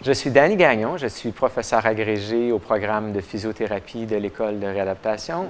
Je suis Danny Gagnon, je suis professeur agrégé au programme de physiothérapie de l'École de réadaptation.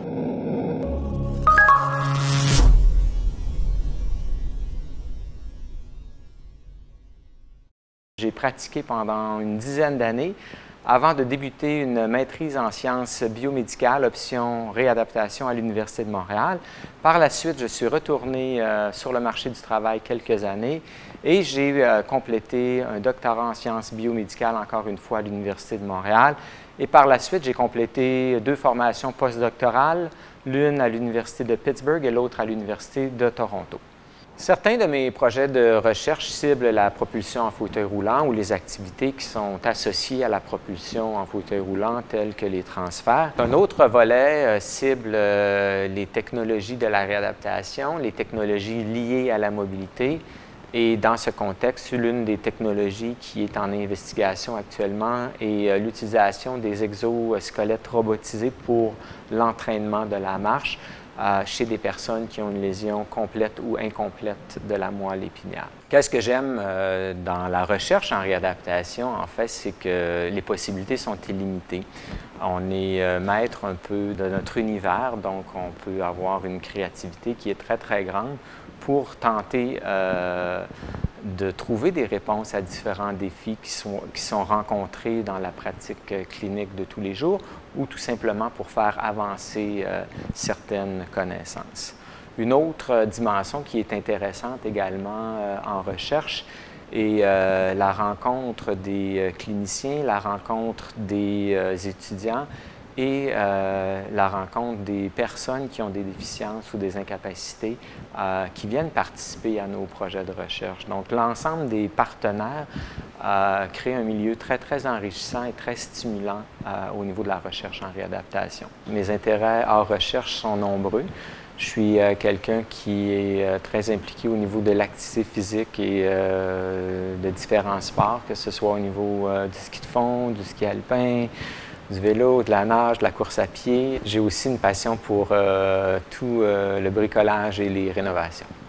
J'ai pratiqué pendant une dizaine d'années avant de débuter une maîtrise en sciences biomédicales, option réadaptation à l'Université de Montréal. Par la suite, je suis retourné sur le marché du travail quelques années et j'ai complété un doctorat en sciences biomédicales, encore une fois, à l'Université de Montréal. Et par la suite, j'ai complété 2 formations postdoctorales, l'une à l'Université de Pittsburgh et l'autre à l'Université de Toronto. Certains de mes projets de recherche ciblent la propulsion en fauteuil roulant ou les activités qui sont associées à la propulsion en fauteuil roulant, telles que les transferts. Un autre volet cible les technologies de la réadaptation, les technologies liées à la mobilité. Et dans ce contexte, l'une des technologies qui est en investigation actuellement est l'utilisation des exosquelettes robotisés pour l'entraînement de la marche chez des personnes qui ont une lésion complète ou incomplète de la moelle épinière. Qu'est-ce que j'aime dans la recherche en réadaptation, en fait, c'est que les possibilités sont illimitées. On est maître un peu de notre univers, donc on peut avoir une créativité qui est très, très grande pour tenter de trouver des réponses à différents défis qui sont rencontrés dans la pratique clinique de tous les jours ou tout simplement pour faire avancer certaines connaissances. Une autre dimension qui est intéressante également en recherche est la rencontre des cliniciens, la rencontre des étudiants et la rencontre des personnes qui ont des déficiences ou des incapacités qui viennent participer à nos projets de recherche. Donc, l'ensemble des partenaires crée un milieu très, très enrichissant et très stimulant au niveau de la recherche en réadaptation. Mes intérêts en recherche sont nombreux. Je suis quelqu'un qui est très impliqué au niveau de l'activité physique et de différents sports, que ce soit au niveau du ski de fond, du ski alpin, du vélo, de la nage, de la course à pied. J'ai aussi une passion pour tout le bricolage et les rénovations.